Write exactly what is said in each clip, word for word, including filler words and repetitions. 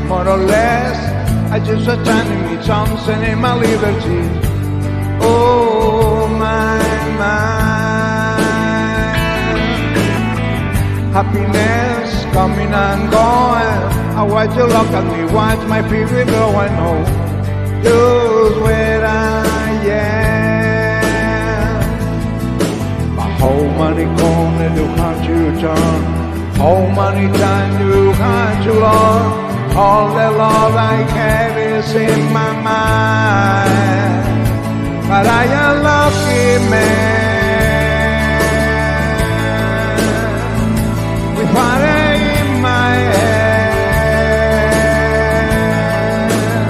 more or less. I just a tiny me something in my liberty. Oh my mind, happiness coming and going. I watch you look at me, watch my people go. I know just where I am. But how many corners you can't you turn? How many times you can't you learn? All the love I have is in my mind. But I am lucky man with what in my hand.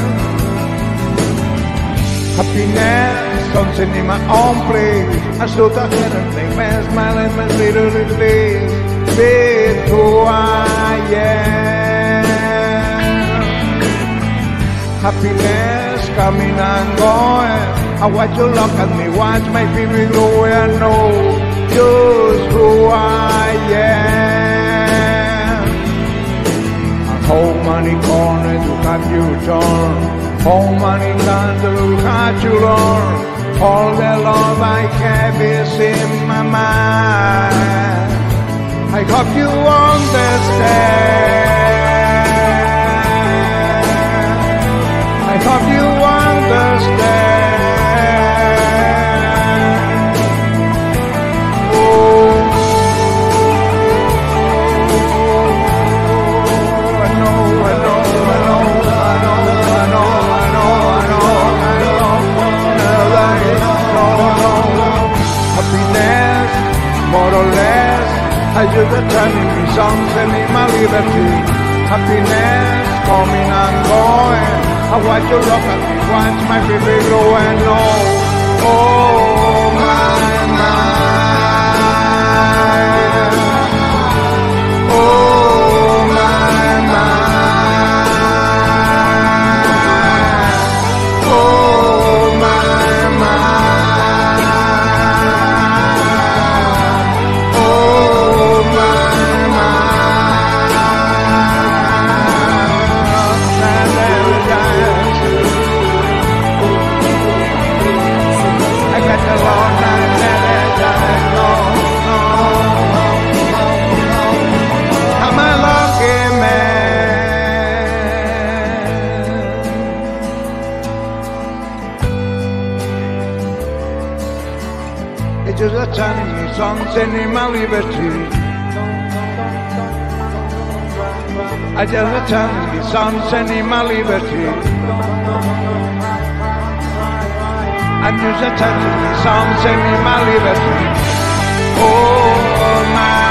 Happiness comes in my own place. I stood up and play my smile and my little face with who I am. Happiness coming and going. I watch you look at me, watch my people go. I know just who I am. And how many corners you have you turn? How many times you have you learn? All the love I have is in my mind. I hope you understand. I hope you understand. More or less, I just a telling me something in my liberty. Happiness coming and going. I watch you look at me, watch my baby grow and know. Oh my mind. Oh my mind. Oh my mind. It's just a telling me something in my liberty. I just a telling me something in my liberty. I just a telling me something in my liberty. Oh my.